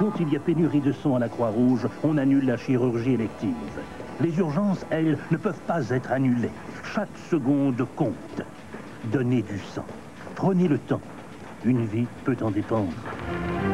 Quand il y a pénurie de sang à la Croix-Rouge, on annule la chirurgie élective. Les urgences, elles, ne peuvent pas être annulées. Chaque seconde compte. Donnez du sang. Prenez le temps. Une vie peut en dépendre.